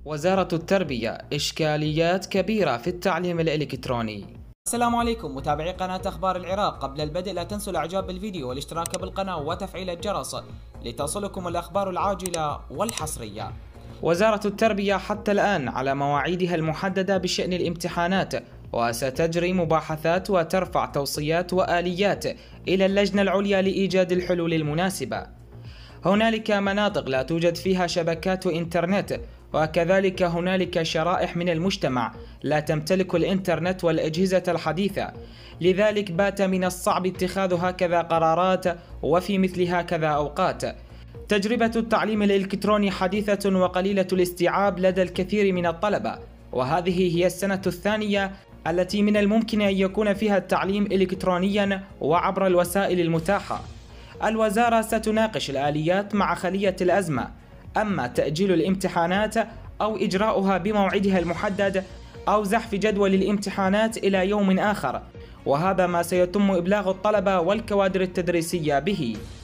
وزارة التربية: إشكاليات كبيرة في التعليم الإلكتروني. السلام عليكم متابعي قناة أخبار العراق. قبل البدء لا تنسوا الإعجاب بالفيديو والاشتراك بالقناة وتفعيل الجرس لتصلكم الأخبار العاجلة والحصرية. وزارة التربية حتى الآن على مواعيدها المحددة بشأن الامتحانات، وستجري مباحثات وترفع توصيات وآليات إلى اللجنة العليا لإيجاد الحلول المناسبة. هنالك مناطق لا توجد فيها شبكات إنترنت، وكذلك هنالك شرائح من المجتمع لا تمتلك الإنترنت والأجهزة الحديثة، لذلك بات من الصعب اتخاذ هكذا قرارات وفي مثل هكذا أوقات. تجربة التعليم الإلكتروني حديثة وقليلة الاستيعاب لدى الكثير من الطلبة، وهذه هي السنة الثانية التي من الممكن أن يكون فيها التعليم إلكترونيا وعبر الوسائل المتاحة. الوزارة ستناقش الآليات مع خلية الأزمة، أما تأجيل الامتحانات أو إجراؤها بموعدها المحدد أو زحف جدول الامتحانات إلى يوم آخر، وهذا ما سيتم إبلاغ الطلبة والكوادر التدريسية به.